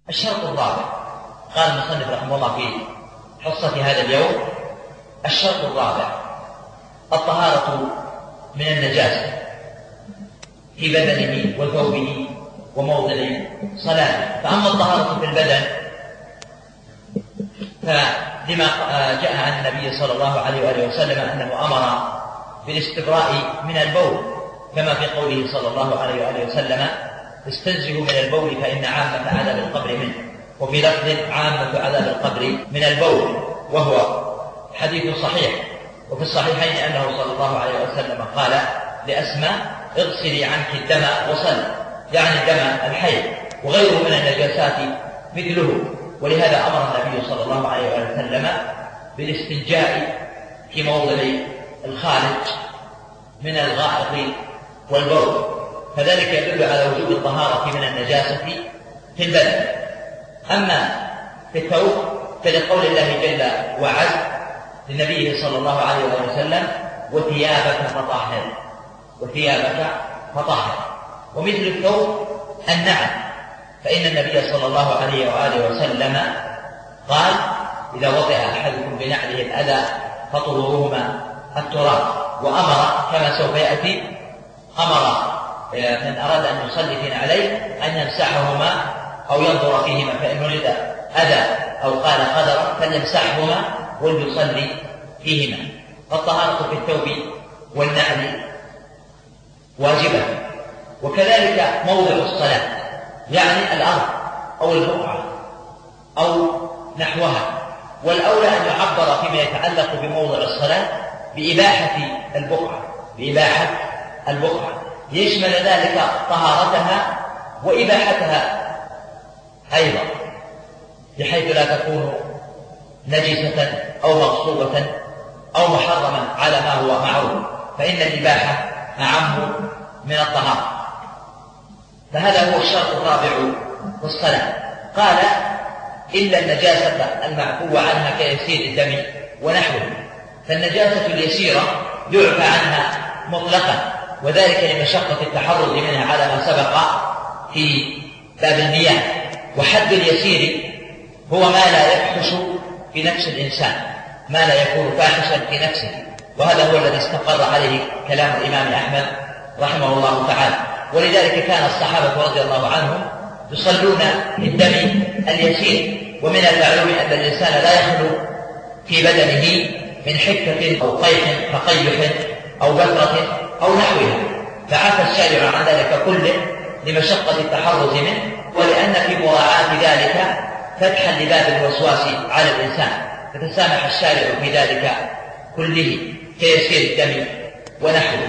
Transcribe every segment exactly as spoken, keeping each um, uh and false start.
الشرط الرابع قال المصنف رحمه الله في حصة هذا اليوم: الشرط الرابع الطهارة من النجاسة في بدنه وثوبه وموضع صلاته. فأما الطهارة في البدن فلما جاء عن النبي صلى الله عليه وآله وسلم أنه أمر بالاستبراء من البول، كما في قوله صلى الله عليه وآله وسلم: استنزهوا من البول فإن عامة عذاب القبر منه، وفي لفظ عامة عذاب القبر من البول، وهو حديث صحيح. وفي الصحيحين أنه صلى الله عليه وسلم قال لأسماء: اغسلي عنك الدم وصل، يعني دم الحيض وغيره من النجاسات مثله. ولهذا أمر النبي صلى الله عليه وسلم بالاستنجاء في موضع الخارج من الغائط والبول، فذلك يدل على وجوب الطهارة من النجاسة في البدن. أما في الثوب فلقول الله جل وعز لنبيه صلى الله عليه وسلم: وثيابك فطهر، وثيابك فطهر. ومثل الثوب النعل، فإن النبي صلى الله عليه وآله وسلم قال: إذا وطئ أحدكم بنعله الأذى فطهروهما التراب. وأمر كما سوف يأتي أمر من أراد أن يصلي في نعليه أن يمسحهما أو ينظر فيهما، فإن وجد أذى أو قال قدرا فليمسحهما وليصلي فيهما. فالطهارة في الثوب والنعل واجبة. وكذلك موضع الصلاة، يعني الأرض أو البقعة أو نحوها. والأولى أن يعبر فيما يتعلق بموضع الصلاة بإباحة البقعة، بإباحة البقعة يشمل ذلك طهارتها وإباحتها أيضا، بحيث لا تكون نجسة أو مغصوبة أو محرما على ما هو معروف، فإن الإباحة أعم من الطهارة. فهذا هو الشرط الرابع في الصلاة. قال: إلا النجاسة المعفو عنها كيسير الدم ونحوه. فالنجاسة اليسيرة يعفى عنها مطلقا، وذلك لمشقة التحرز منها على ما سبق في باب المياه. وحد اليسير هو ما لا يفحش في نفس الإنسان، ما لا يكون فاحشا في نفسه، وهذا هو الذي استقر عليه كلام الإمام أحمد رحمه الله تعالى. ولذلك كان الصحابة رضي الله عنهم يصلون بالدم اليسير. ومن المعلوم أن الإنسان لا يخلو في بدنه من حكة أو طيح كقيح أو بكرة أو نحوها، فعفى الشارع عن ذلك كله لمشقة التحرز منه، ولأن في مراعاة ذلك فتحا لباب الوسواس على الإنسان، فتسامح الشارع في ذلك كله كيسير الدم ونحوه.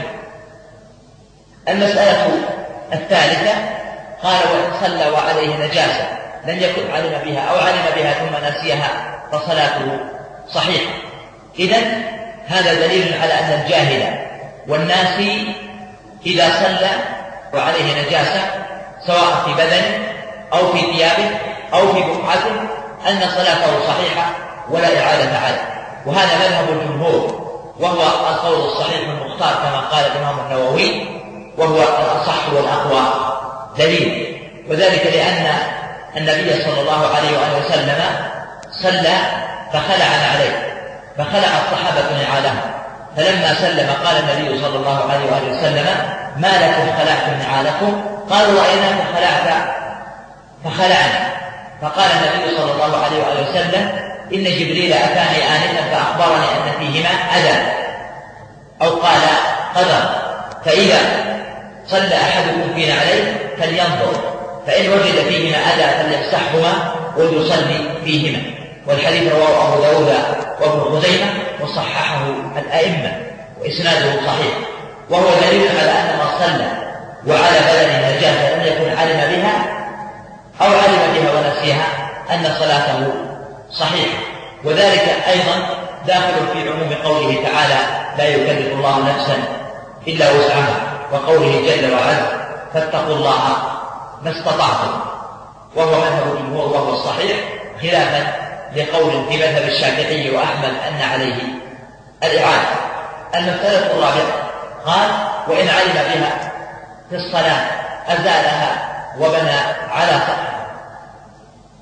المسألة الثالثة قال: وإن صلى وعليه نجاسة لم يكن علم بها أو علم بها ثم نسيها فصلاته صحيحة. إذن هذا دليل على أن الجاهل والناسي إذا صلى وعليه نجاسة سواء في بدنه أو في ثيابه أو في بقعته أن صلاته صحيحة ولا إعادة عليه. وهذا مذهب الجمهور، وهو القول الصحيح المختار كما قال الإمام النووي، وهو الأصح والأقوى دليل. وذلك لأن النبي صلى الله عليه وآله وسلم صلى فخلع عليه، فخلع الصحابة نعالهم، فلما سلم قال النبي صلى الله عليه وآله وسلم: ما لكم خلعتم نعالكم؟ قالوا: رأيناك خلعت فخلعنا. فقال النبي صلى الله عليه وآله وسلم: إن جبريل أتاني آنفا فأخبرني أن فيهما أذى، أو قال قدر، فإذا صلى أحدكم في نعليه فلينظر، فإن وجد فيهما أذى فليمسحهما وليصلي فيهما. والحديث رواه أبو داود وابن خزيمة وصححه الأئمة وإسناده صحيح. وهو دليل على أن من صلى وعلى بدنه نجاسة لم يكن علم بها أو علم بها ونسيها أن صلاته صحيحة. وذلك أيضا داخل في عموم قوله تعالى: لا يكلف الله نفسا إلا وسعها، وقوله جل وعز: فاتقوا الله ما استطعتم. وهو مذهب الجمهور وهو الصحيح، خلافا لقول في مذهب الشافعي وأحمد أن عليه الإعادة. المسألة الرابعة قال: وإن علم بها في الصلاة أزالها وبنى على صحة.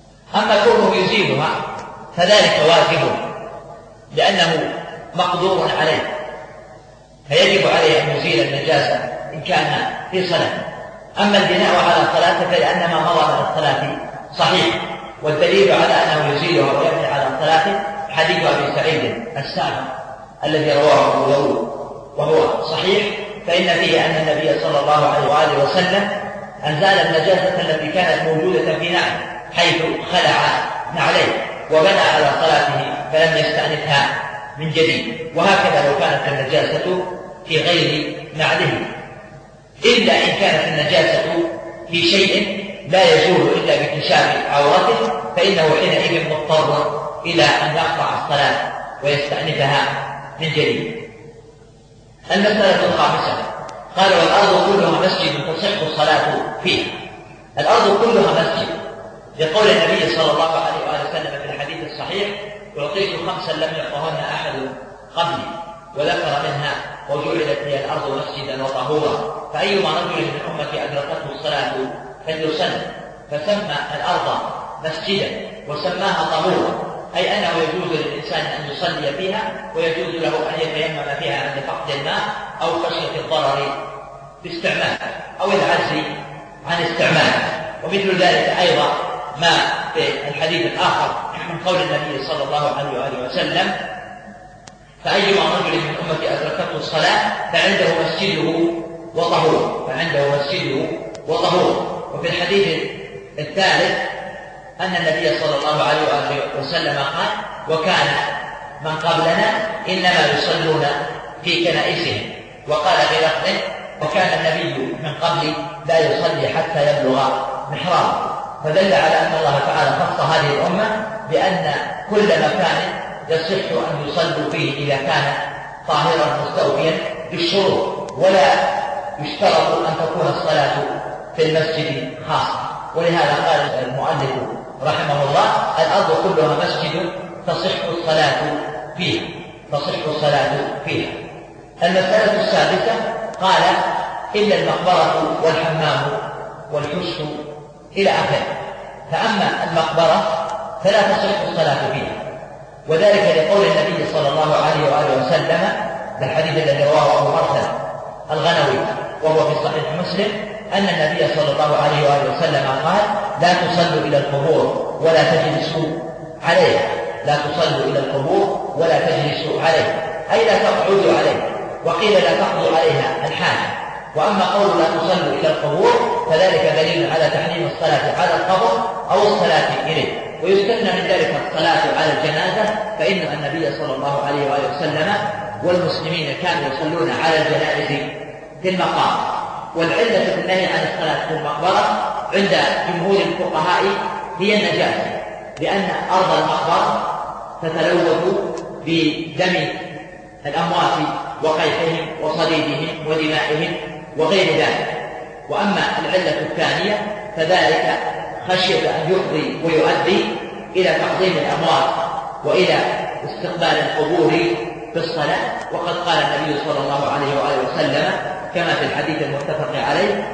يزيلها فذلك واجب لأنه مقدور عليه، فيجب عليه أن يزيل النجاسة إن كان في صلاة. أما البناء على صلاته فلأن ما مضى من الصلاة صحيح، والدليل على أنه يزيلها ويبني على صلاته حديث أبي سعيد السابق الذي رواه أبو داود وهو صحيح، فإن فيه أن النبي صلى الله عليه وآله وسلم أزال النجاسة التي كانت موجودة في نعل حيث خلع نعليه وبنى على صلاته فلم يستأنفها من جديد. وهكذا لو كانت النجاسة في غير نعله، إلا إن كانت النجاسة في شيء لا يزول إلا باكتشاف عورته فإنه حينئذ مضطر إلى أن يقطع الصلاة ويستأنفها من جديد. المسألة الخامسة قال: والأرض كلها مسجد تصح الصلاة فيها. الأرض كلها مسجد لقول النبي صلى الله عليه وآله وسلم في الحديث الصحيح: أعطيت خمسا لم يعطهن أحد قبلي، وذكر منها: وجعلت لي الأرض مسجدا وطهورا، فأيما رجل من أمتي أدركته الصلاة فليصلي. فسمى الأرض مسجدا وسماها طهورا، أي أنه يجوز للإنسان أن يصلي فيها ويجوز له أن يتيمم فيها عند فقد الماء أو خشية الضرر باستعماله أو العجز عن استعماله. ومثل ذلك أيضا ما في الحديث الآخر من قول النبي صلى الله عليه وآله وسلم: فأيما رجل من أمتي أدركته الصلاة فعنده مسجده وطهور فعنده مسجده وطهور. وفي الحديث الثالث أن النبي صلى الله عليه وآله وسلم قال: وكان من قبلنا إنما يصلون في كنائسهم. وقال في لفظ: وكان النبي من قبل لا يصلي حتى يبلغ محرابه. فدل على أن الله تعالى خص هذه الأمة بأن كل مكان يصح أن يصلوا فيه إذا كان طاهرا مستوفيا بالشروط، ولا يشترط أن تكون الصلاة في المسجد خاصة. ولهذا قال المؤلف رحمه الله: الأرض كلها مسجد تصح الصلاة فيها تصح الصلاة فيها. المسألة السادسة قال: إلا المقبرة والحمام والحش إلى آخره. فأما المقبرة فلا تصح الصلاة فيها، وذلك لقول النبي صلى الله عليه وآله وسلم في الحديث الذي رواه أبو مرثد الغنوي وهو في صحيح مسلم أن النبي صلى الله عليه وآله وسلم قال: لا تصلوا إلى القبور ولا تجلسوا عليها لا تصلوا إلى القبور ولا تجلسوا عليها، أي لا تقعدوا عليها. وقيل لا تقضوا عليها الحاجة. وأما قول لا تصلوا إلى القبور فذلك دليل على تحريم الصلاة على القبر أو الصلاة إليه. ويستثنى من ذلك الصلاة على الجنازة، فإن النبي صلى الله عليه وآله وسلم والمسلمين كانوا يصلون على الجنائز في المقام. والعلة في النهي عن الصلاة في المقبرة عند جمهور الفقهاء هي النجاسة، لأن أرض المقبرة تتلوث بدم الأموات وقيحهم وصديدهم ودمائهم وغير ذلك. وأما العلة الثانية فذلك خشية أن يفضي ويؤدي إلى تعظيم الأموات وإلى استقبال القبور في الصلاة. وقد قال النبي صلى الله عليه وآله وسلم كما في الحديث المتفق عليه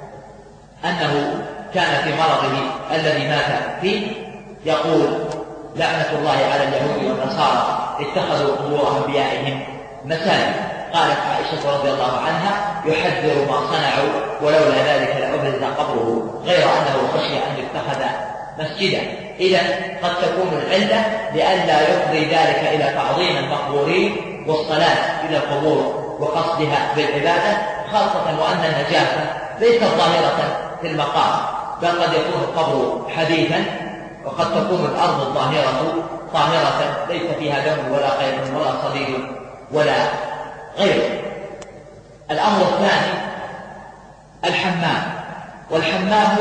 أنه كان في مرضه الذي مات فيه يقول: لعنة الله على اليهود والنصارى اتخذوا قبور أنبيائهم مساجد. قالت عائشة رضي الله عنها: يحذر ما صنعوا ولولا ذلك لأبرز قبره، غير أنه خشي أن يتخذ مسجدا. إذا قد تكون العلة لئلا يفضي ذلك إلى تعظيم المقبورين والصلاة إلى القبور وقصدها بالعبادة، خاصة وأن النجاسة ليست ظاهرة في المقام، بل قد يكون القبر حديثا، وقد تكون الأرض الظاهرة طاهرة ليس فيها دم ولا قيد ولا صديد ولا غيره. الأمر الثاني الحمام. والحمام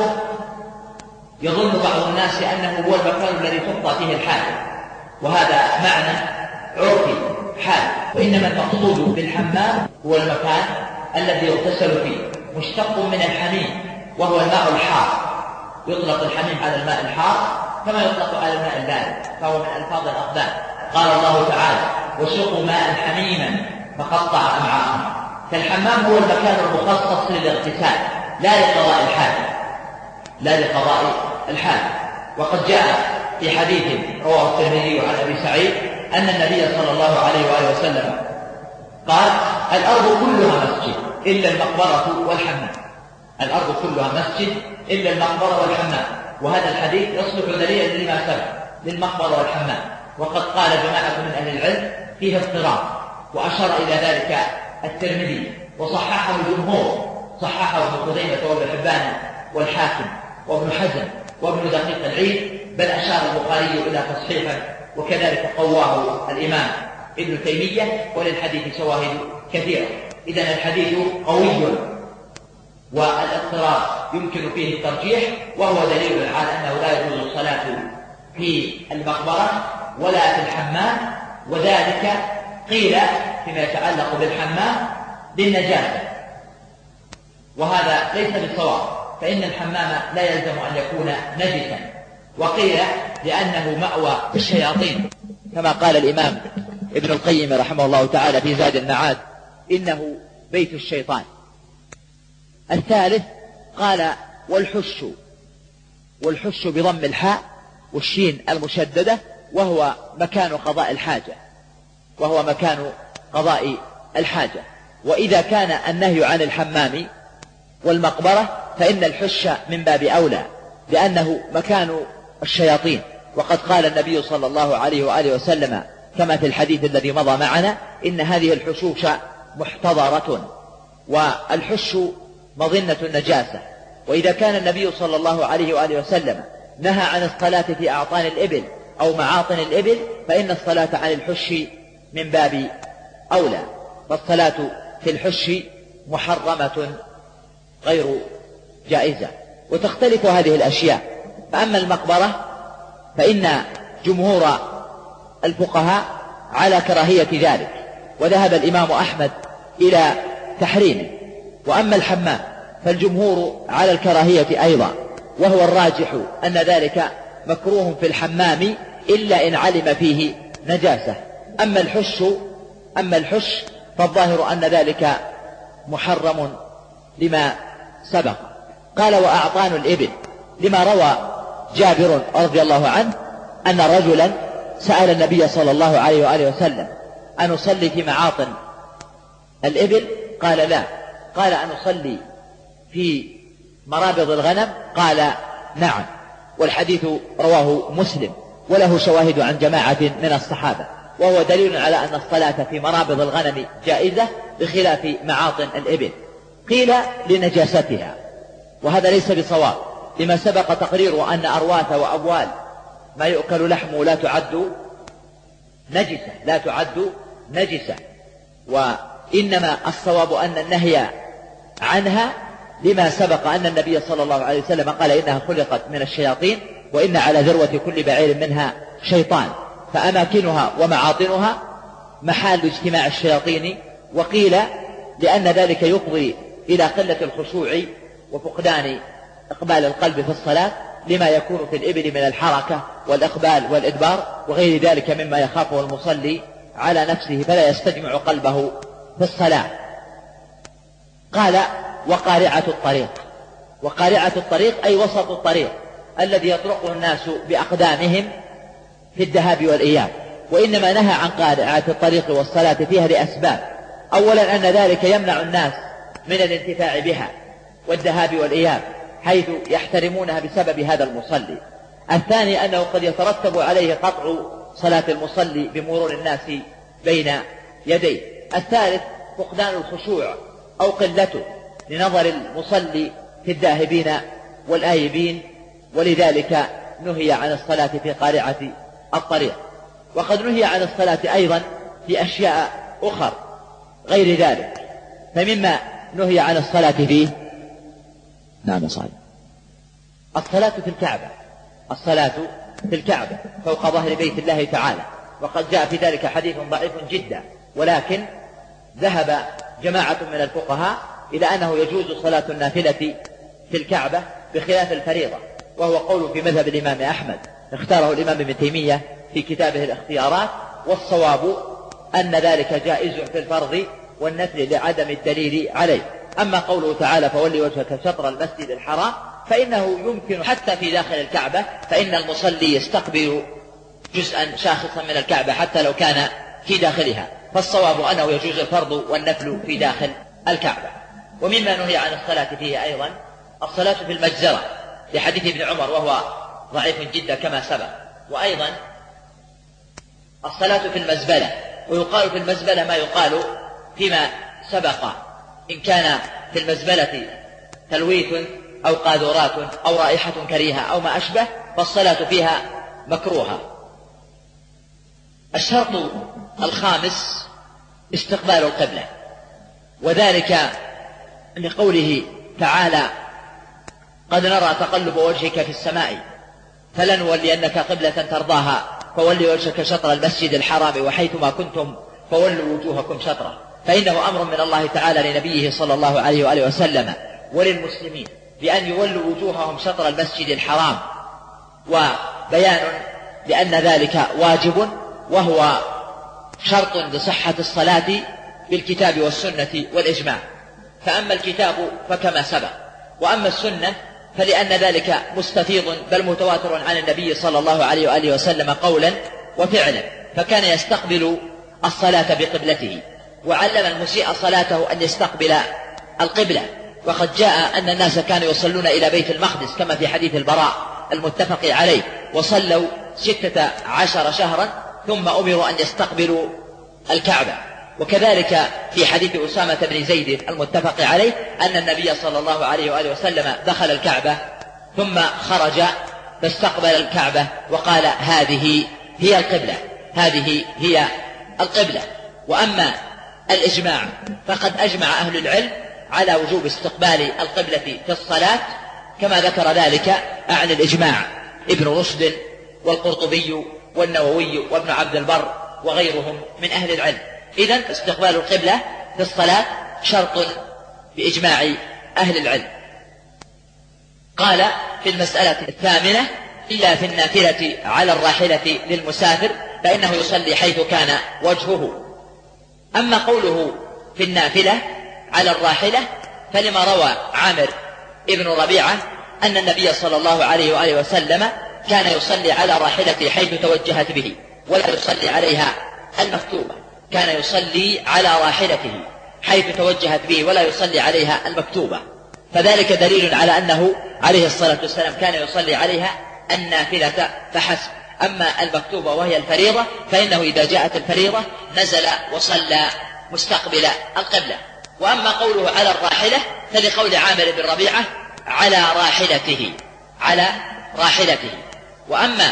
يظن بعض الناس أنه هو المكان الذي تقضى فيه الحاجة، وهذا معنى عرفي حال، وإنما المقصود بالحمام هو المكان الذي يغتسل فيه، مشتق من الحميم وهو الماء الحار. يطلق الحميم على الماء الحار كما يطلق على الماء البارد، فهو من ألفاظ الأقدام. قال الله تعالى: وسقوا ماء حميما فقطع أمعاءهم. فالحمام هو المكان المخصص للاغتسال لا لقضاء الحاجة لا لقضاء الحاجة وقد جاء في حديث رواه الترمذي عن أبي سعيد أن النبي صلى الله عليه وآله وسلم قال: الأرض كلها مسجد إلا المقبرة والحمام. الأرض كلها مسجد إلا المقبرة والحمام. وهذا الحديث يصلح دليلا لما سبق للمقبرة والحمام، وقد قال جماعة من أهل العلم فيه اضطراب، وأشار إلى ذلك الترمذي وصححه الجمهور، صححه ابن خزيمة وابن حبان والحاكم وابن حزم وابن دقيق العيد، بل أشار البخاري إلى تصحيحه، وكذلك قواه الإمام ابن تيمية، وللحديث شواهد كثيرة. إذن الحديث قوي، والاضطراب يمكن فيه الترجيح، وهو دليل على أنه لا يجوز الصلاة في المقبرة ولا في الحمام، وذلك قيل فيما يتعلق بالحمام للنجاسة، وهذا ليس بالصواب، فإن الحمام لا يلزم أن يكون نجسا، وقيل لأنه مأوى الشياطين، كما قال الإمام ابن القيم رحمه الله تعالى في زاد المعاد: إنه بيت الشيطان. الثالث قال: والحش، والحش بضم الحاء والشين المشددة، وهو مكان قضاء الحاجة، وهو مكان قضاء الحاجة. وإذا كان النهي عن الحمام والمقبرة فإن الحش من باب أولى، لأنه مكان الشياطين، وقد قال النبي صلى الله عليه وآله وسلم كما في الحديث الذي مضى معنا: إن هذه الحشوش محتضرة، والحش مظنة النجاسة. وإذا كان النبي صلى الله عليه وآله وسلم نهى عن الصلاة في أعطان الإبل أو معاطن الإبل، فإن الصلاة عن الحش من باب أولى، فالصلاة في الحش محرمة غير جائزة. وتختلف هذه الأشياء. فأما المقبرة فإن جمهور الفقهاء على كراهية ذلك، وذهب الإمام أحمد إلى تحريمه. وأما الحمام فالجمهور على الكراهية أيضا، وهو الراجح أن ذلك مكروه في الحمام إلا إن علم فيه نجاسة. أما الحش أما الحش فالظاهر أن ذلك محرم لما سبق. قال: وأعطان الإبل، لما روى جابر رضي الله عنه أن رجلا سأل النبي صلى الله عليه وآله وسلم: أن أصلي في معاطن الإبل؟ قال: لا. قال: أن أصلي في مرابض الغنم؟ قال: نعم. والحديث رواه مسلم، وله شواهد عن جماعة من الصحابة، وهو دليل على أن الصلاة في مرابض الغنم جائزة بخلاف معاطن الإبل. قيل: لنجاستها، وهذا ليس بصواب، لما سبق تقرير أن أرواث وأبوال ما يؤكل لحمه لا تعد نجسة لا تعد نجسة وإنما الصواب أن النهي عنها لما سبق أن النبي صلى الله عليه وسلم قال: إنها خلقت من الشياطين، وإن على ذروة كل بعير منها شيطان، فأماكنها ومعاطنها محال اجتماع الشياطين. وقيل لأن ذلك يفضي إلى قلة الخشوع وفقدان إقبال القلب في الصلاة، لما يكون في الإبل من الحركة والإقبال والإدبار وغير ذلك مما يخافه المصلي على نفسه، فلا يستجمع قلبه في الصلاة. قال: وقارعة الطريق. وقارعة الطريق أي وسط الطريق الذي يطرقه الناس بأقدامهم في الذهاب والإياب. وإنما نهى عن قارعة الطريق والصلاة فيها لأسباب: أولا أن ذلك يمنع الناس من الانتفاع بها والذهاب والإياب، حيث يحترمونها بسبب هذا المصلي. الثاني أنه قد يترتب عليه قطع صلاة المصلي بمرور الناس بين يديه. الثالث فقدان الخشوع أو قلته لنظر المصلي في الذاهبين والآيبين، ولذلك نهي عن الصلاة في قارعة الطريق. وقد نهي عن الصلاة أيضا في أشياء أخرى غير ذلك، فمما نهي عن الصلاة فيه نعم صحيح الصلاة في الكعبة الصلاة في الكعبة فوق ظهر بيت الله تعالى، وقد جاء في ذلك حديث ضعيف جدا، ولكن ذهب جماعة من الفقهاء إلى أنه يجوز صلاة النافلة في الكعبة بخلاف الفريضة، وهو قول في مذهب الإمام أحمد اختاره الإمام ابن تيمية في كتابه الاختيارات. والصواب أن ذلك جائز في الفرض والنفل لعدم الدليل عليه. أما قوله تعالى: فولي وجهك شطر المسجد الحرام، فإنه يمكن حتى في داخل الكعبة، فإن المصلي يستقبل جزءا شاخصا من الكعبة حتى لو كان في داخلها، فالصواب أنه يجوز الفرض والنفل في داخل الكعبة. ومما نهي عن الصلاة فيه أيضا الصلاة في المجزرة لحديث ابن عمر وهو ضعيف جدا كما سبق، وأيضا الصلاة في المزبلة، ويقال في المزبلة ما يقال فيما سبق، إن كان في المزبلة تلويث أو قاذورات أو رائحة كريهة أو ما أشبه فالصلاة فيها مكروهة. الشرط الخامس استقبال القبلة، وذلك لقوله تعالى: قد نرى تقلب وجهك في السماء فلنولينك قبلة ترضاها فولي وجهك شطر المسجد الحرام وحيثما كنتم فولوا وجوهكم شطره، فإنه أمر من الله تعالى لنبيه صلى الله عليه وآله وسلم وللمسلمين بأن يولوا وجوههم شطر المسجد الحرام، وبيان لأن ذلك واجب وهو شرط لصحة الصلاة بالكتاب والسنة والإجماع. فأما الكتاب فكما سبق، وأما السنة فلأن ذلك مستفيض بل متواتر عن النبي صلى الله عليه وآله وسلم قولا وفعلا، فكان يستقبل الصلاة بقبلته، وعلم المسيء صلاته أن يستقبل القبلة، وقد جاء أن الناس كانوا يصلون إلى بيت المقدس كما في حديث البراء المتفق عليه، وصلوا ستة عشر شهرا ثم أمروا أن يستقبلوا الكعبة. وكذلك في حديث أسامة بن زيد المتفق عليه أن النبي صلى الله عليه وآله وسلم دخل الكعبة ثم خرج فاستقبل الكعبة وقال: هذه هي القبلة، هذه هي القبلة. وأما الإجماع فقد أجمع أهل العلم على وجوب استقبال القبلة في الصلاة، كما ذكر ذلك عن الإجماع ابن رشد والقرطبي والنووي وابن عبد البر وغيرهم من أهل العلم. إذن استقبال القبلة في الصلاة شرط بإجماع أهل العلم. قال في المسألة الثامنة: إلا في النافلة على الراحلة للمسافر فإنه يصلي حيث كان وجهه. أما قوله في النافلة على الراحلة فلما روى عامر ابن ربيعة أن النبي صلى الله عليه وآله وسلم كان يصلي على راحلته حيث توجهت به ولا يصلي عليها المكتوبة، كان يصلي على راحلته حيث توجهت به ولا يصلي عليها المكتوبة، فذلك دليل على أنه عليه الصلاة والسلام كان يصلي عليها النافلة فحسب. أما المكتوبة وهي الفريضة فإنه إذا جاءت الفريضة نزل وصلى مستقبل القبلة. وأما قوله على الراحلة فلقول عامر بن ربيعة: على راحلته، على راحلته. وأما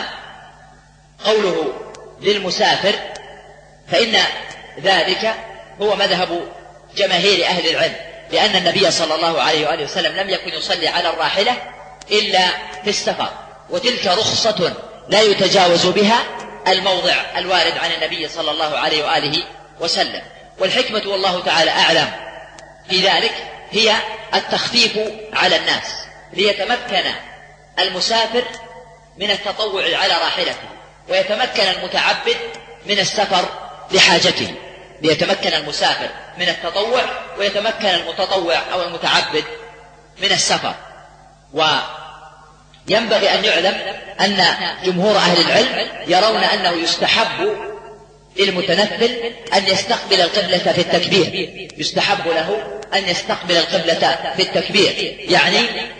قوله للمسافر فإن ذلك هو مذهب جماهير أهل العلم، لأن النبي صلى الله عليه وآله وسلم لم يكن يصلي على الراحلة إلا في السفر، وتلك رخصة لا يتجاوز بها الموضع الوارد عن النبي صلى الله عليه وآله وسلم. والحكمة والله تعالى أعلم في ذلك هي التخفيف على الناس ليتمكن المسافر من التطوع على راحلته ويتمكن المتعبد من السفر لحاجته، ليتمكن المسافر من التطوع ويتمكن المتطوع أو المتعبد من السفر. وينبغي أن يعلم أن جمهور أهل العلم يرون أنه يستحب للمتنفل أن يستقبل القبلة في التكبير، يستحب له أن يستقبل القبلة في التكبير يعني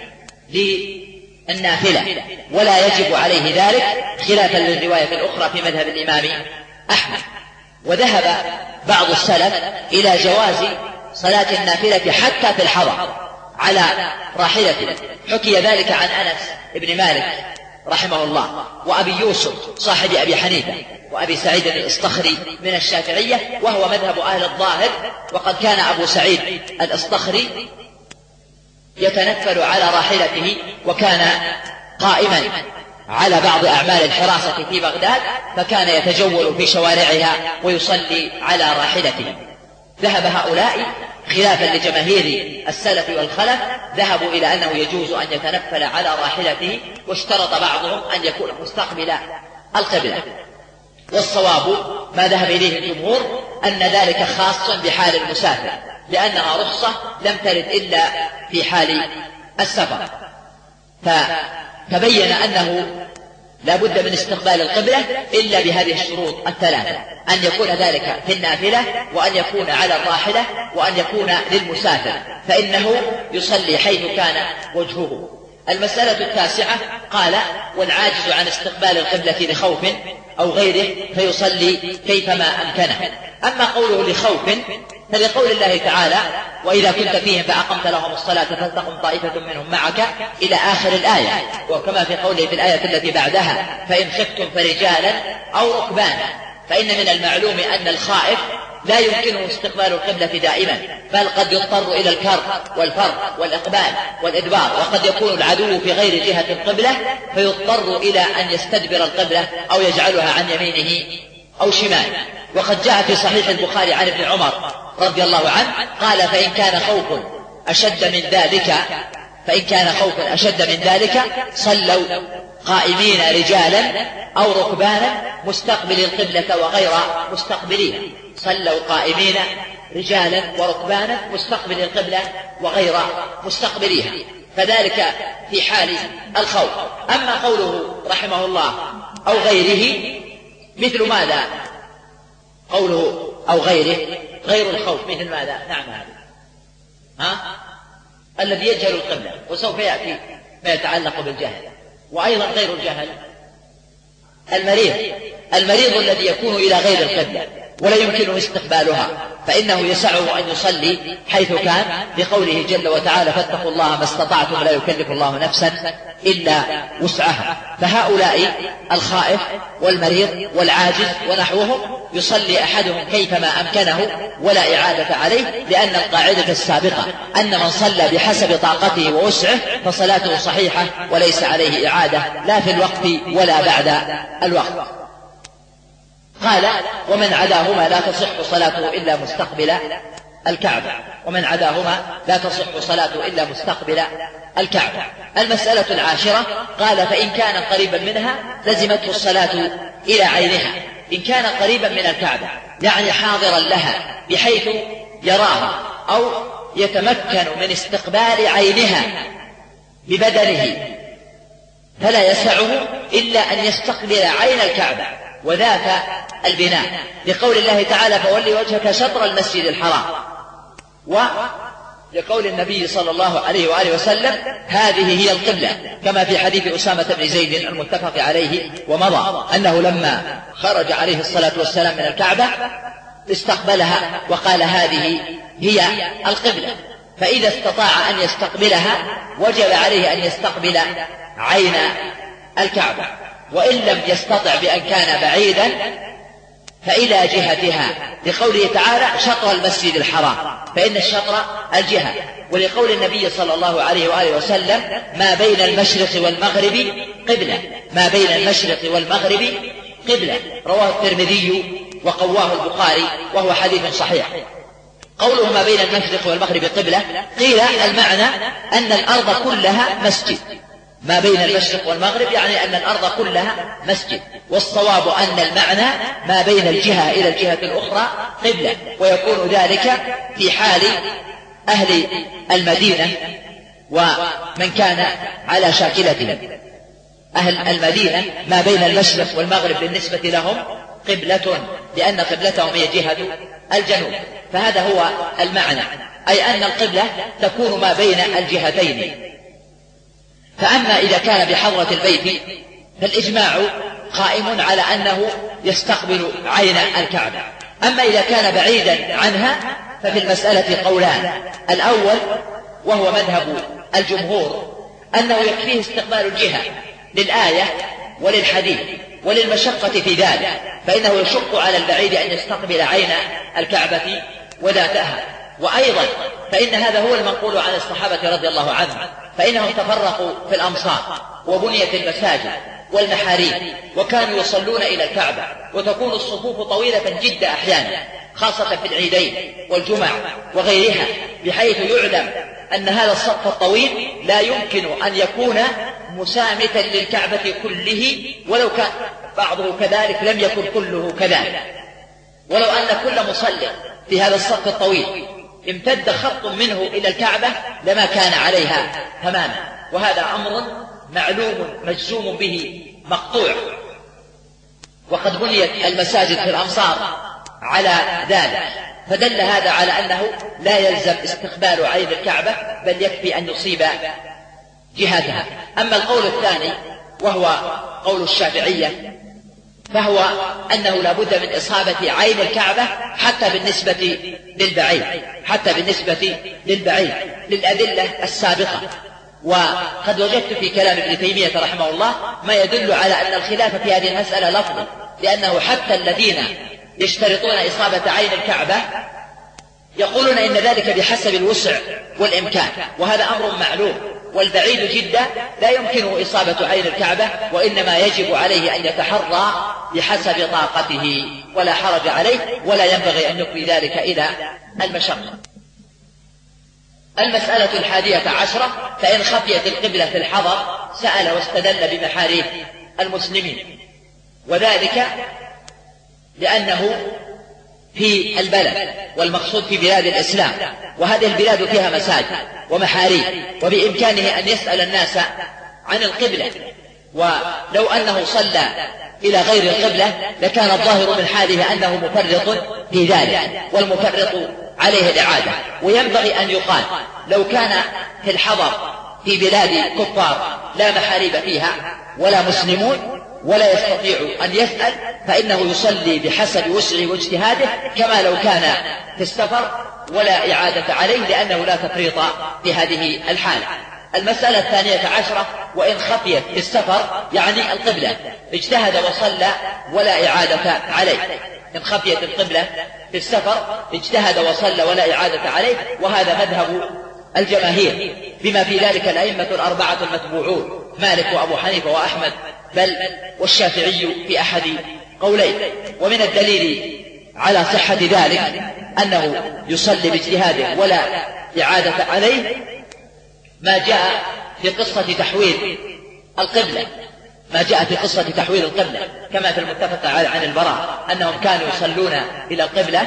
للنافلة، ولا يجب عليه ذلك خلافا للرواية الأخرى في مذهب الإمام أحمد. وذهب بعض السلف إلى جواز صلاة النافلة حتى في الحضر على راحلته، حكي ذلك عن أنس بن مالك رحمه الله وأبي يوسف صاحب أبي حنيفة وأبي سعيد الإصطخري من الشافعية، وهو مذهب أهل الظاهر. وقد كان أبو سعيد الإصطخري يتنفل على راحلته وكان قائما على بعض أعمال الحراسة في بغداد، فكان يتجول في شوارعها ويصلي على راحلته. ذهب هؤلاء خلافا لجماهير السلف والخلف، ذهبوا إلى أنه يجوز أن يتنفل على راحلته، واشترط بعضهم أن يكون مستقبل القبلة. والصواب ما ذهب إليه الجمهور أن ذلك خاص بحال المسافر، لأنها رخصة لم ترد إلا في حال السفر. فتبين أنه لا بد من استقبال القبلة إلا بهذه الشروط الثلاثة: أن يكون ذلك في النافلة، وأن يكون على الراحلة، وأن يكون للمسافر، فإنه يصلي حيث كان وجهه. المسألة التاسعة قال: والعاجز عن استقبال القبلة لخوف أو غيره فيصلي كيفما أمكنه. أما قوله لخوف فلقول الله تعالى: وإذا كنت فيهم فأقمت لهم الصلاة فلتقم طائفة منهم معك إلى آخر الآية، وكما في قوله في الآية التي بعدها: فإن خفتم فرجالا أو ركبانا. فإن من المعلوم أن الخائف لا يمكنه استقبال القبلة دائما، بل قد يضطر إلى الكر والفر والإقبال والإدبار، وقد يكون العدو في غير جهة القبلة فيضطر إلى أن يستدبر القبلة أو يجعلها عن يمينه أو شماله. وقد جاء في صحيح البخاري عن ابن عمر رضي الله عنه قال: فإن كان خوف أشد من ذلك فإن كان خوف أشد من ذلك صلوا قائمين رجالا أو ركبانا مستقبل القبلة وغير مستقبليها. صلوا قائمين رجالا وركبانا مستقبل القبلة وغير مستقبليها، فذلك في حال الخوف. أما قوله رحمه الله أو غيره، مثل ماذا؟ قوله أو غيره غير الخوف مثل ماذا؟ نعم هذا ها؟ الذي يجهل القبلة، وسوف يأتي ما يتعلق بالجهل. وأيضا غير الجهل المريض المريض الذي يكون إلى غير القبلة ولا يمكنه استقبالها، فإنه يسعه أن يصلي حيث كان، لقوله جل وتعالى: فاتقوا الله ما استطعتم لا يكلف الله نفسا إلا وسعها. فهؤلاء الخائف والمريض والعاجز ونحوهم يصلي أحدهم كيفما أمكنه ولا إعادة عليه، لأن القاعدة السابقة أن من صلى بحسب طاقته ووسعه فصلاته صحيحة وليس عليه إعادة لا في الوقت ولا بعد الوقت. قال: ومن عداهما لا تصح صلاته إلا مستقبل الكعبة ومن عداهما لا تصح صلاته إلا مستقبل الكعبة. المسألة العاشرة قال: فإن كان قريبا منها لزمته الصلاة إلى عينها. إن كان قريبا من الكعبة يعني حاضرا لها بحيث يراها أو يتمكن من استقبال عينها ببدنه، فلا يسعه إلا أن يستقبل عين الكعبة وذات البناء، لقول الله تعالى: فولي وجهك شطر المسجد الحرام، ولقول النبي صلى الله عليه وآله وسلم: هذه هي القبلة، كما في حديث أسامة بن زيد المتفق عليه ومضى، أنه لما خرج عليه الصلاة والسلام من الكعبة استقبلها وقال: هذه هي القبلة. فإذا استطاع أن يستقبلها وجب عليه أن يستقبل عين الكعبة، وإن لم يستطع بأن كان بعيدا فإلى جهتها، لقوله تعالى: شطر المسجد الحرام، فإن الشطر الجهة، ولقول النبي صلى الله عليه وآله وسلم: ما بين المشرق والمغرب قبلة ما بين المشرق والمغرب قبلة رواه الترمذي وقواه البخاري وهو حديث صحيح. قوله ما بين المشرق والمغرب قبلة، قيل المعنى أن الأرض كلها مسجد. ما بين المشرق والمغرب يعني أن الأرض كلها مسجد، والصواب أن المعنى ما بين الجهة إلى الجهة الأخرى قبلة، ويكون ذلك في حال أهل المدينة ومن كان على شاكلتهم. أهل المدينة ما بين المشرق والمغرب بالنسبة لهم قبلة، لأن قبلتهم هي جهة الجنوب، فهذا هو المعنى، أي أن القبلة تكون ما بين الجهتين. فأما إذا كان بحضرة البيت فالإجماع قائم على أنه يستقبل عين الكعبة. أما إذا كان بعيدا عنها ففي المسألة قولان: الأول وهو مذهب الجمهور أنه يكفيه استقبال الجهة للآية وللحديث وللمشقة في ذلك، فإنه يشق على البعيد أن يستقبل عين الكعبة وذاتها. وأيضا فإن هذا هو المنقول عن الصحابة رضي الله عنهم، فإنهم تفرقوا في الأمصار وبنيت المساجد والمحاريب، وكانوا يصلون إلى الكعبة، وتكون الصفوف طويلة جدا أحيانا، خاصة في العيدين والجمع وغيرها، بحيث يعلم أن هذا الصف الطويل لا يمكن أن يكون مسامتا للكعبة كله، ولو كان بعضه كذلك لم يكن كله كذلك. ولو أن كل مصلي في هذا الصف الطويل امتد خط منه إلى الكعبة لما كان عليها تماما، وهذا أمر معلوم مجزوم به مقطوع، وقد بنيت المساجد في الأمصار على ذلك، فدل هذا على أنه لا يلزم استقبال عين الكعبة، بل يكفي أن يصيب جهتها. أما القول الثاني وهو قول الشافعية فهو أنه لا بد من إصابة عين الكعبة حتى بالنسبة للبعيد، حتى بالنسبة للبعيد للأدلة السابقة. وقد وجدت في كلام ابن تيمية رحمه الله ما يدل على أن الخلاف في هذه المسألة لفظي، لأنه حتى الذين يشترطون إصابة عين الكعبة يقولون إن ذلك بحسب الوسع والإمكان، وهذا أمر معلوم، والبعيد جدا لا يمكنه إصابة عين الكعبة، وإنما يجب عليه أن يتحرى بحسب طاقته، ولا حرج عليه، ولا ينبغي أن يقضي ذلك إلى المشقة. المسألة الحادية عشرة: فإن خفيت القبلة في الحضر سأل واستدل بمحاريب المسلمين، وذلك لأنه في البلد، والمقصود في بلاد الإسلام، وهذه البلاد فيها مساجد ومحاريب، وبإمكانه أن يسأل الناس عن القبلة، ولو أنه صلى إلى غير القبلة لكان الظاهر من حاله أنه مفرط في ذلك، والمفرط عليه الإعادة. وينبغي أن يقال لو كان في الحضر في بلاد كفار لا محاريب فيها ولا مسلمون ولا يستطيع أن يسأل، فإنه يصلي بحسب وسعه واجتهاده كما لو كان في السفر، ولا إعادة عليه، لأنه لا تفريط في هذه الحالة. المسألة الثانية عشرة: وإن خفيت في السفر يعني القبلة اجتهد وصلى ولا إعادة عليه. إن خفيت القبلة في السفر اجتهد وصلى ولا إعادة عليه، وهذا مذهب الجماهير، بما في ذلك الأئمة الأربعة المتبوعون مالك وأبو حنيفة وأحمد، بل والشافعي في أحد قولين. ومن الدليل على صحة ذلك أنه يصلي باجتهاده ولا إعادة عليه ما جاء في قصة تحويل القبلة، ما جاء في قصة تحويل القبلة كما في المتفق عن البراء أنهم كانوا يصلون إلى القبلة،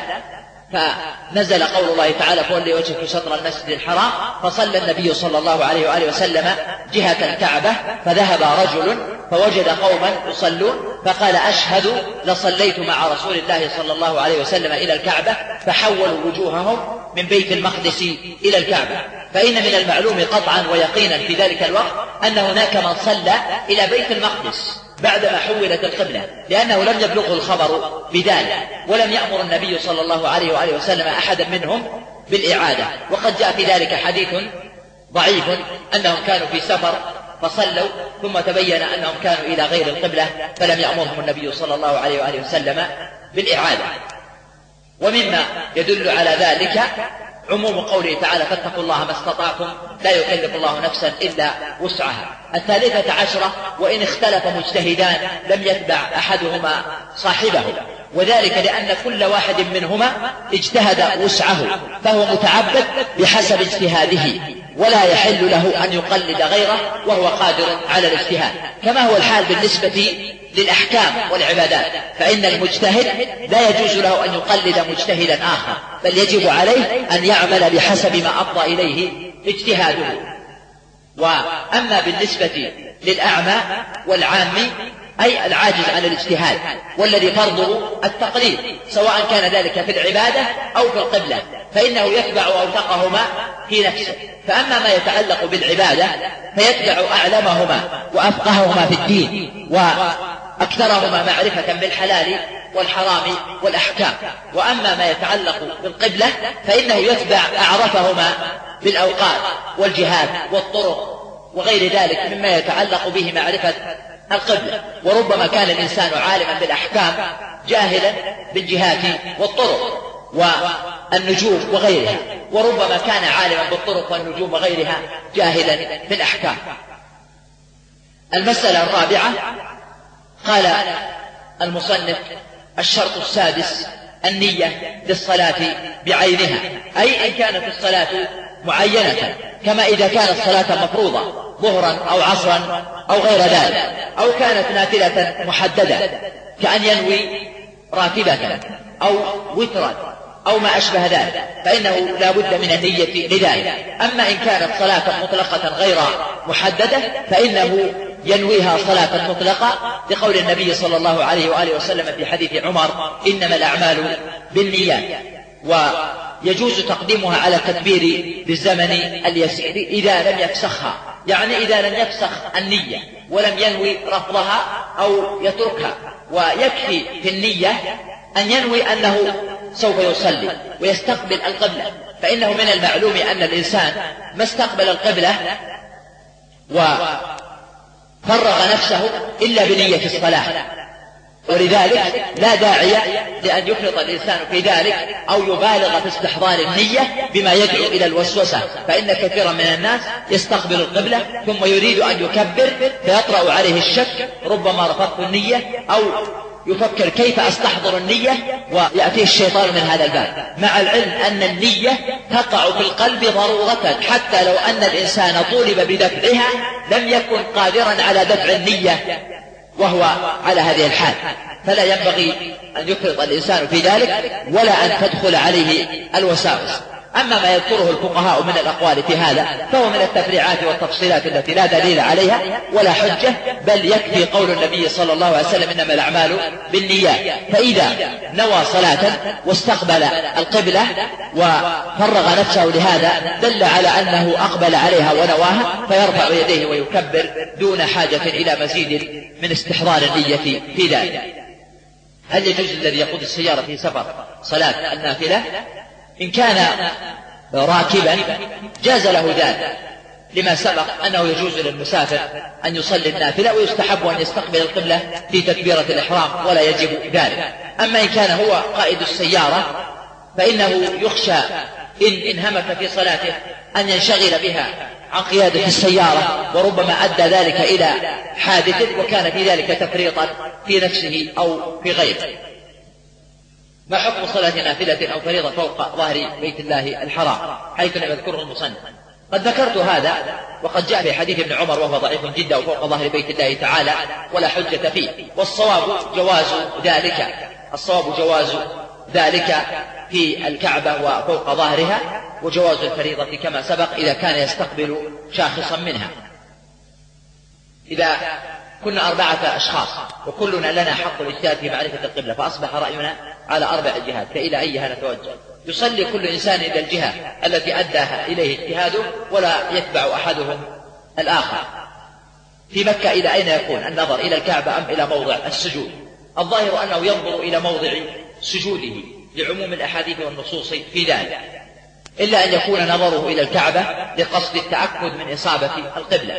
فنزل قول الله تعالى: فولي وجهك شطر المسجد الحرام، فصلى النبي صلى الله عليه وآله وسلم جهة الكعبة، فذهب رجل فوجد قوما يصلون فقال: أشهد لصليت مع رسول الله صلى الله عليه وسلم إلى الكعبة، فحولوا وجوههم من بيت المقدس إلى الكعبة. فإن من المعلوم قطعا ويقينا في ذلك الوقت أن هناك من صلى إلى بيت المقدس بعدما حولت القبلة، لأنه لم يبلغه الخبر بذلك، ولم يأمر النبي صلى الله عليه وآله وسلم أحدا منهم بالإعادة. وقد جاء في ذلك حديث ضعيف أنهم كانوا في سفر فصلوا ثم تبين أنهم كانوا إلى غير القبلة فلم يأمرهم النبي صلى الله عليه وآله وسلم بالإعادة. ومما يدل على ذلك عموم قوله تعالى: فاتقوا الله ما استطعتم، لا يكلف الله نفسا إلا وسعها. الثالثة عشرة: وإن اختلف مجتهدان لم يتبع أحدهما صاحبه، وذلك لأن كل واحد منهما اجتهد وسعه، فهو متعبد بحسب اجتهاده، ولا يحل له أن يقلد غيره وهو قادر على الاجتهاد، كما هو الحال بالنسبة للأحكام والعبادات، فإن المجتهد لا يجوز له أن يقلد مجتهدا آخر، بل يجب عليه أن يعمل بحسب ما أفضى إليه اجتهاده. وأما بالنسبة للأعمى والعامي أي العاجز عن الاجتهاد والذي فرضه التقليد سواء كان ذلك في العبادة أو في القبلة، فإنه يتبع أوثقهما في نفسه. فأما ما يتعلق بالعبادة فيتبع أعلمهما وأفقههما في الدين وأكثرهما معرفة بالحلال والحرام والأحكام. وأما ما يتعلق بالقبلة فإنه يتبع أعرفهما بالأوقات والجهاد والطرق وغير ذلك مما يتعلق به معرفة القبلة. وربما كان الإنسان عالما بالأحكام جاهلا بالجهات والطرق والنجوم وغيرها، وربما كان عالما بالطرق والنجوم وغيرها جاهلا بالأحكام. المسألة الرابعة قال المصنف: الشرط السادس النية للصلاة بعينها، أي إن كانت الصلاة معينة، كما إذا كانت صلاة مفروضة ظهرا أو عصرا أو غير ذلك، أو كانت نافلة محددة كأن ينوي راتبة أو وترا أو ما أشبه ذلك، فإنه لا بد من النية لذلك. أما إن كانت صلاة مطلقة غير محددة فإنه ينويها صلاة مطلقة، لقول النبي صلى الله عليه وآله وسلم في حديث عمر: إنما الأعمال بالنيات. ويجوز تقديمها على التكبير بالزمن اليسير إذا لم يفسخها، يعني إذا لم يفسخ النية ولم ينوي رفضها أو يتركها. ويكفي في النية أن ينوي أنه سوف يصلي ويستقبل القبلة، فإنه من المعلوم أن الإنسان ما استقبل القبلة وفرغ نفسه إلا بنية الصلاة، ولذلك لا داعي لأن يفرط الإنسان في ذلك أو يبالغ في استحضار النية بما يدعو إلى الوسوسة، فإن كثيرا من الناس يستقبل القبلة ثم يريد أن يكبر فيطرأ عليه الشك: ربما رفضت النية، أو يفكر كيف أستحضر النية، ويأتيه الشيطان من هذا الباب، مع العلم أن النية تقع في القلب ضرورة، حتى لو أن الإنسان طولب بدفعها لم يكن قادرا على دفع النية وهو على هذه الحال، فلا ينبغي أن يفرط الإنسان في ذلك ولا أن تدخل عليه الوساوس. أما ما يذكره الفقهاء من الأقوال في هذا فهو من التفريعات والتفصيلات التي لا دليل عليها ولا حجة، بل يكفي قول النبي صلى الله عليه وسلم: إنما الأعمال بالنيات. فإذا نوى صلاة واستقبل القبلة وفرغ نفسه لهذا دل على أنه أقبل عليها ونواها، فيرفع يديه ويكبر دون حاجة إلى مزيد من استحضار النية في ذلك. هل يجوز الذي يقود السيارة في سفر صلاة النافلة؟ إن كان راكبا جاز له ذلك، لما سبق أنه يجوز للمسافر أن يصلي النافلة، ويستحب أن يستقبل القبلة في تكبيرة الإحرام ولا يجب ذلك. أما إن كان هو قائد السيارة فإنه يخشى إن انهمك في صلاته أن ينشغل بها عن قيادة السيارة، وربما أدى ذلك إلى حادث وكان في ذلك تفريطا في نفسه أو في غيره. ما حكم صلاة نافلة أو فريضة فوق ظهر بيت الله الحرام حيث لم يذكره المصنف؟ قد ذكرت هذا، وقد جاء في حديث ابن عمر وهو ضعيف جدا: وفوق ظهر بيت الله تعالى ولا حجة فيه. والصواب جواز ذلك، الصواب جواز ذلك في الكعبة وفوق ظهرها، وجواز الفريضة كما سبق إذا كان يستقبل شاخصا منها. إذا كنا أربعة أشخاص وكلنا لنا حق الاجتهاد في معرفة القبلة، فأصبح رأينا على أربع جهات، فإلى أيها نتوجه؟ يصلي كل إنسان إلى الجهة التي أداها إليه اجتهاده ولا يتبع أحدهم الآخر. في مكة إلى أين يكون النظر؟ إلى الكعبة أم إلى موضع السجود؟ الظاهر أنه ينظر إلى موضع سجوده لعموم الأحاديث والنصوص في ذلك، إلا أن يكون نظره إلى الكعبة لقصد التأكد من إصابة القبلة.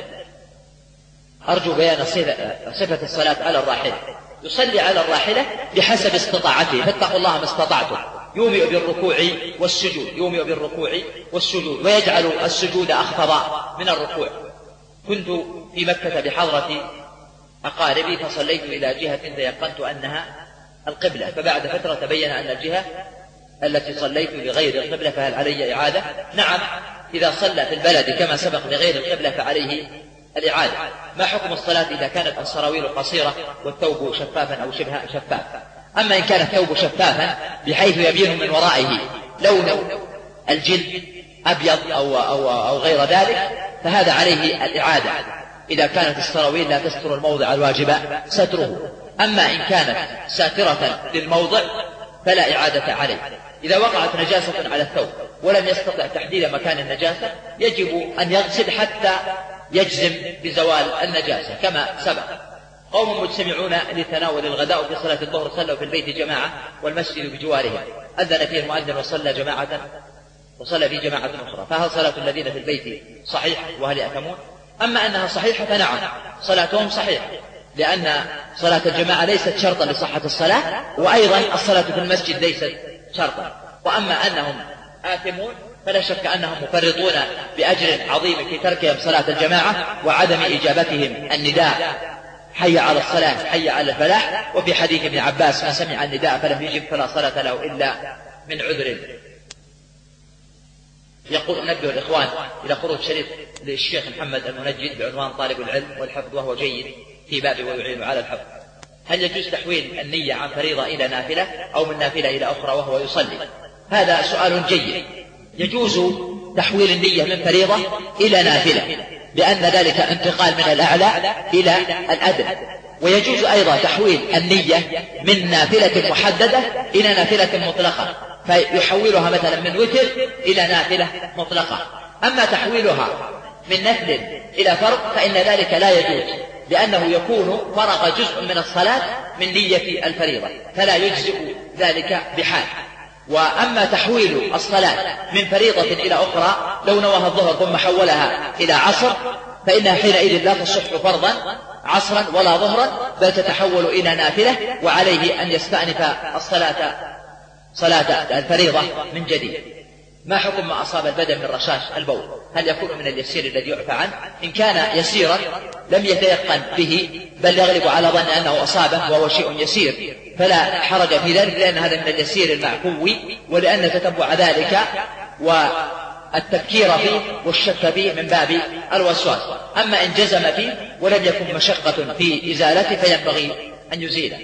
أرجو بيان صفة الصلاة على الراحلة. يصلي على الراحلة بحسب استطاعته، فاتقوا الله ما استطعتم، يومئ بالركوع والسجود، يومئ بالركوع والسجود، ويجعل السجود أخفض من الركوع. كنت في مكة بحضرة أقاربي فصليت إلى جهة تيقنت أنها القبلة، فبعد فترة تبين أن الجهة التي صليت لغير القبلة، فهل علي إعادة؟ نعم، إذا صلى في البلد كما سبق لغير القبلة فعليه الإعادة. ما حكم الصلاة إذا كانت السراويل قصيرة والثوب شفافا أو شبه شفاف؟ أما إن كان الثوب شفافا بحيث يبين من ورائه لون الجلد أبيض أو, أو, أو غير ذلك فهذا عليه الإعادة، إذا كانت السراويل لا تستر الموضع الواجب ستره. أما إن كانت ساترة للموضع فلا إعادة عليه. إذا وقعت نجاسة على الثوب ولم يستطع تحديد مكان النجاسة يجب أن يغسل حتى يجزم بزوال النجاسة كما سبق. قوم مجتمعون لتناول الغداء في صلاة الظهر صلوا في البيت جماعة والمسجد بجوارهم، أذن فيه المؤذن وصلى جماعة وصلى في جماعة أخرى، فهل صلاة الذين في البيت صحيح وهل يأثمون؟ أما أنها صحيحة فنعم صلاتهم صحيحة، لأن صلاة الجماعة ليست شرطا لصحة الصلاة، وأيضا الصلاة في المسجد ليست شرطا. وأما أنهم آثمون فلا شك أنهم مفرطون بأجر عظيم في تركهم صلاة الجماعة وعدم إجابتهم النداء حي على الصلاة حي على الفلاح. وفي حديث ابن عباس: من سمع النداء فلم يجب فلا صلاة له إلا من عذر. يقول أنبه الإخوان إلى خروج شريط للشيخ محمد المنجد بعنوان طالب العلم والحفظ وهو جيد في باب ويعين على الحفظ. هل يجوز تحويل النية عن فريضة إلى نافلة أو من نافلة إلى أخرى وهو يصلي؟ هذا سؤال جيد. يجوز تحويل النية من فريضة إلى نافلة، لأن ذلك انتقال من الأعلى إلى الأدنى. ويجوز أيضا تحويل النية من نافلة محددة إلى نافلة مطلقة، فيحولها مثلا من وتر إلى نافلة مطلقة. أما تحويلها من نفل إلى فرض فإن ذلك لا يجوز، لأنه يكون فرغ جزء من الصلاة من نية الفريضة، فلا يجزئ ذلك بحال. وأما تحويل الصلاة من فريضة إلى أخرى، لو نواها الظهر ثم حولها إلى عصر، فإنها حينئذ لا تصح فرضا عصرا ولا ظهرا، بل تتحول إلى نافلة، وعليه أن يستأنف الصلاة صلاة الفريضة من جديد. ما حكم ما أصاب البدن من رشاش البول؟ هل يكون من اليسير الذي يعفى عنه؟ إن كان يسيرا لم يتيقن به، بل يغلب على ظن أنه أصابه وهو شيء يسير، فلا حرج في ذلك، لأن هذا من اليسير المعفو، ولأن تتبع ذلك والتفكير فيه والشك فيه من باب الوسواس. أما إن جزم فيه ولم يكن مشقة في إزالته فينبغي أن يزيله.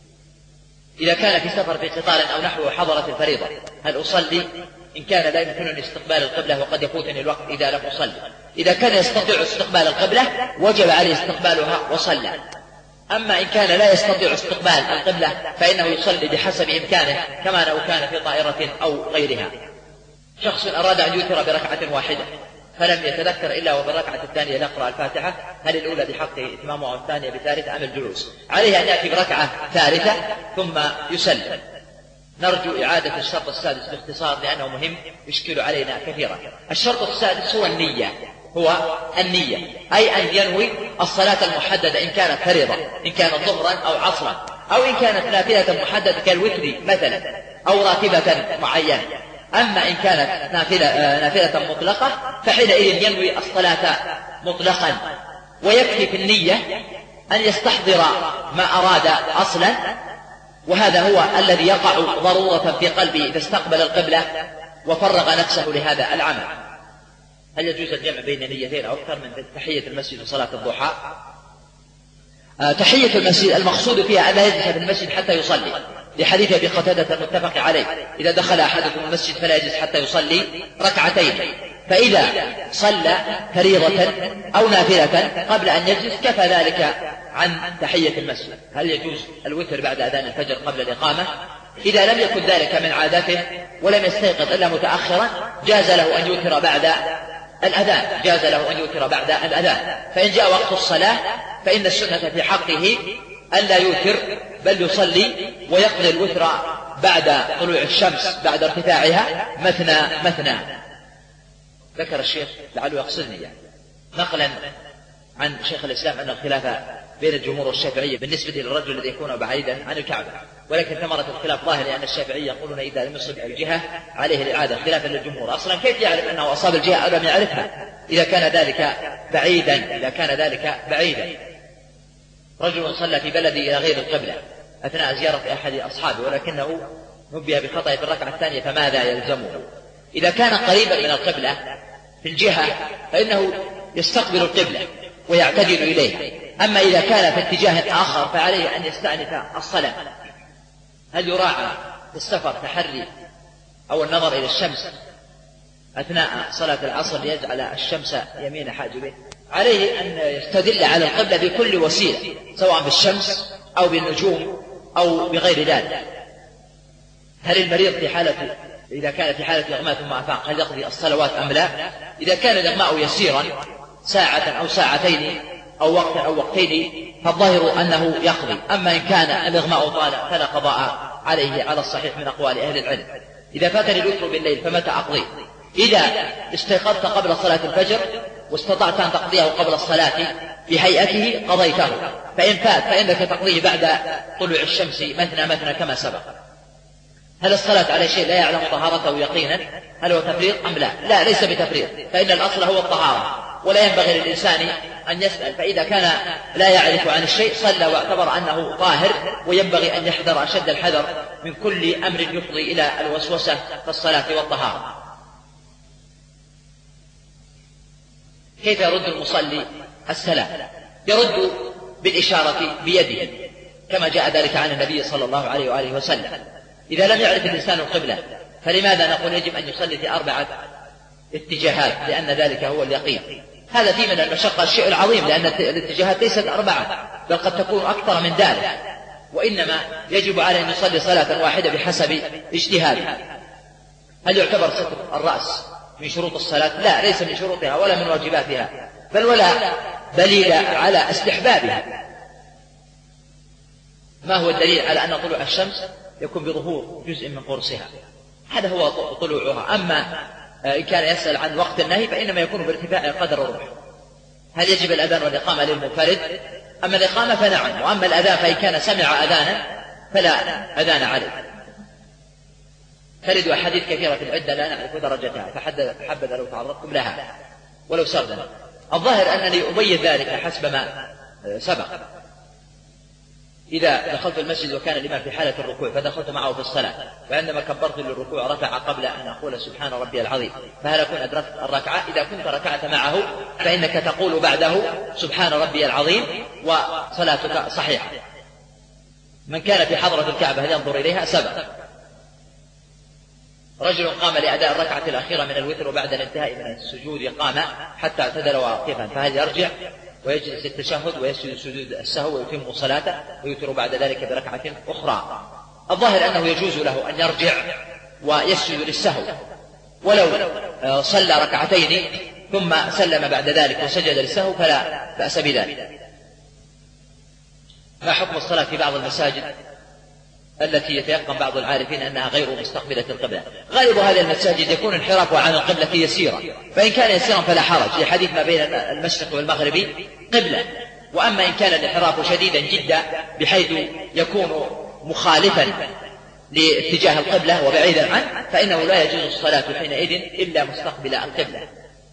إذا كان في سفر في قطار أو نحوه حضرت الفريضة، هل أصلي إن كان لا يمكنني استقبال القبلة وقد يفوتني الوقت إذا لم أصلي؟ إذا كان يستطيع استقبال القبلة وجب عليه استقبالها وصلى. أما إن كان لا يستطيع استقبال القبلة فإنه يصلي بحسب إمكانه، كما لو كان في طائرة أو غيرها. شخص أراد أن يوتر بركعة واحدة فلم يتذكر إلا وبالركعة الثانية يقرأ الفاتحة، هل الأولى بحقه إتمامها والثانية بثالثة أم الجلوس؟ عليه أن يأتي بركعة ثالثة ثم يسلم. نرجو إعادة الشرط السادس باختصار لأنه مهم يشكل علينا كثيرا. الشرط السادس هو النية، هو النية، أي أن ينوي الصلاة المحددة إن كانت فريضة، إن كانت ظهرا أو عصرا، أو إن كانت نافلة محددة كالوتر مثلا، أو راتبة معينة. أما إن كانت نافلة, نافلة مطلقة فحينئذ ينوي الصلاة مطلقا، ويكفي في النية أن يستحضر ما أراد أصلا، وهذا هو الذي يقع ضرورة في قلبه إذا استقبل القبلة وفرغ نفسه لهذا العمل. هل يجوز الجمع بين نيتين أو أكثر من تحية المسجد وصلاة الضحى؟ آه تحية المسجد المقصود فيها أن لا يجلس في المسجد حتى يصلي، لحديث أبي قتادة المتفق عليه: إذا دخل أحدكم المسجد فلا يجلس حتى يصلي ركعتين. فإذا صلى فريضة أو نافلة قبل أن يجلس كفى ذلك عن تحية المسجد. هل يجوز الوتر بعد أذان الفجر قبل الإقامة؟ إذا لم يكن ذلك من عادته ولم يستيقظ إلا متأخرا جاز له أن يوتر بعد الأذان، جاز له أن يوتر بعد الأذان. فإن جاء وقت الصلاة فإن السنة في حقه ألا يوتر، بل يصلي ويقضي الوتر بعد طلوع الشمس بعد ارتفاعها مثنى مثنى. ذكر الشيخ لعله يقصدني يعني نقلا عن شيخ الإسلام أن الخلاف بين الجمهور والشافعية بالنسبة للرجل الذي يكون بعيدا عن الكعبة، ولكن ثمرة الخلاف ظاهر لأن الشافعية يقولون إذا لم يصب الجهة عليه الإعادة، خلافا للجمهور. أصلا كيف يعرف أنه أصاب الجهة أو لم يعرفها إذا كان ذلك بعيدا؟ إذا كان ذلك بعيدا رجل صلى في بلده إلى غير القبلة أثناء زيارة أحد أصحابه، ولكنه نبه بخطأ في الركعة الثانية، فماذا يلزمه؟ إذا كان قريبا من القبلة في الجهة فإنه يستقبل القبلة ويعتدل إليها. أما إذا كان في اتجاه آخر فعليه أن يستأنف الصلاة. هل يراعى في السفر تحري أو النظر إلى الشمس أثناء صلاة العصر ليجعل الشمس يمين حاجبه؟ عليه أن يستدل على القبلة بكل وسيلة، سواء بالشمس أو بالنجوم أو بغير ذلك. هل المريض في حالة إذا كان في حالة إغماء ثم أفاق هل يقضي الصلوات أم لا؟ إذا كان الإغماء يسيرا ساعة أو ساعتين أو وقت أو وقتين فالظاهر أنه يقضي. أما إن كان الإغماء طال فلا قضاء عليه على الصحيح من أقوال أهل العلم. إذا فاتني الوتر بالليل فمتى أقضيه؟ إذا استيقظت قبل صلاة الفجر واستطعت أن تقضيه قبل الصلاة بهيئته قضيته، فإن فات فإنك تقضيه بعد طلوع الشمس مثنى مثنى كما سبق. هل الصلاة على شيء لا يعلم طهارته يقينا هل هو تفريط أم لا؟ لا، ليس بتفريط، فإن الأصل هو الطهارة، ولا ينبغي للإنسان أن يسأل. فإذا كان لا يعرف عن الشيء صلى واعتبر أنه طاهر، وينبغي أن يحذر أشد الحذر من كل أمر يفضي إلى الوسوسة في الصلاة والطهارة. كيف يرد المصلي السلام؟ يرد بالإشارة بيده كما جاء ذلك عن النبي صلى الله عليه وآله وسلم. إذا لم يعرف الإنسان القبلة فلماذا نقول يجب أن يصلي في أربعة اتجاهات؟ لأن ذلك هو اليقين. هذا فيه من المشقة الشيء العظيم، لأن الاتجاهات ليست أربعة بل قد تكون أكثر من ذلك، وإنما يجب عليه أن يصلي صلاة واحدة بحسب اجتهاده. هل يعتبر ستر الرأس من شروط الصلاة؟ لا، ليس من شروطها ولا من واجباتها، بل ولا دليل على استحبابها. ما هو الدليل على أن طلوع الشمس يكون بظهور جزء من قرصها؟ هذا هو طلوعها. أما إن كان يسأل عن وقت النهي فإنما يكون بارتفاع قدر الروح. هل يجب الأذان والإقامة للمنفرد؟ أما الإقامة فنعم، وأما الأذان فإن كان سمع أذانا فلا أذان عليه. ترد أحاديث كثيرة في العدة لا نعرف درجتها، فحبذا لو تعرضتم لها ولو سردا. الظاهر أنني أبين ذلك حسب ما سبق. إذا دخلت المسجد وكان الإمام في حالة الركوع فدخلت معه في الصلاة، وعندما كبرت للركوع رفع قبل أن أقول سبحان ربي العظيم، فهل أكون أدركت الركعة؟ إذا كنت ركعت معه فإنك تقول بعده سبحان ربي العظيم وصلاتك صحيحة. من كان في حضرة الكعبة هل ينظر إليها؟ سبق. رجل قام لأداء الركعة الأخيرة من الوتر وبعد الانتهاء من السجود قام حتى اعتدل واقفا، فهل يرجع ويجلس التشهد ويسجد سجود السهو ويتم صلاته ويوتر بعد ذلك بركعة أخرى؟ الظاهر أنه يجوز له أن يرجع ويسجد للسهو، ولو صلى ركعتين ثم سلم بعد ذلك وسجد للسهو فلا بأس بذلك. ما حكم الصلاة في بعض المساجد التي يتيقن بعض العارفين أنها غير مستقبلة القبلة؟ غالب هذه المساجد يكون انحرافها عن القبلة يسيرا، فإن كان يسيرا فلا حرج، لحديث ما بين المشرق والمغرب قبلة. وأما إن كان الانحراف شديدا جدا بحيث يكون مخالفا لاتجاه القبلة وبعيدا عنه فإنه لا يجوز الصلاة حينئذ إلا مستقبل القبلة.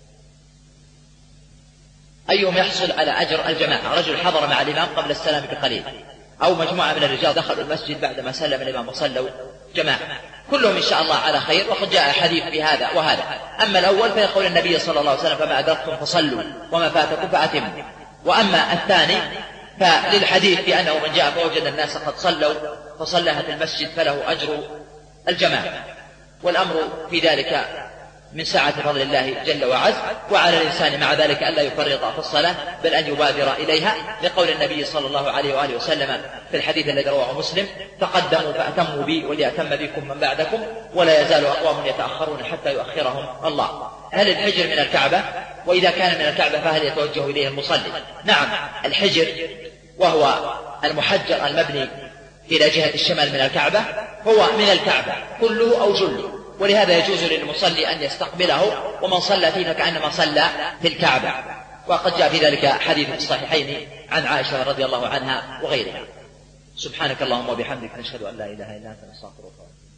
أيهم يحصل على أجر الجماعة؟ رجل حضر مع الإمام قبل السلام بقليل، أو مجموعة من الرجال دخلوا المسجد بعدما سلم الإمام وصلوا جماعة، كلهم إن شاء الله على خير، وقد جاء حديث في هذا وهذا. أما الأول فيقول النبي صلى الله عليه وسلم فما أدركتم فصلوا وما فاتكم فأتموا. وأما الثاني فللحديث بأنه من جاء فوجد الناس قد صلوا فصلها في المسجد فله أجر الجماعة. والأمر في ذلك من سعة فضل الله جل وعز، وعلى الإنسان مع ذلك ألا يفرط في الصلاة بل أن يبادر إليها، لقول النبي صلى الله عليه وآله وسلم في الحديث الذي رواه مسلم: تقدموا فأتموا بي وليأتم بكم من بعدكم ولا يزال أقوام يتأخرون حتى يؤخرهم الله. هل الحجر من الكعبة؟ وإذا كان من الكعبة فهل يتوجه إليه المصلي؟ نعم، الحجر وهو المحجر المبني إلى جهة الشمال من الكعبة هو من الكعبة كله أو جله، ولهذا يجوز للمصلي أن يستقبله، ومن صلى فيه فكأنما صلى في الكعبة. وقد جاء في ذلك حديث في الصحيحين عن عائشة رضي الله عنها وغيرها. سبحانك اللهم وبحمدك، نشهد أن لا إله إلا أنت، نستغفرك.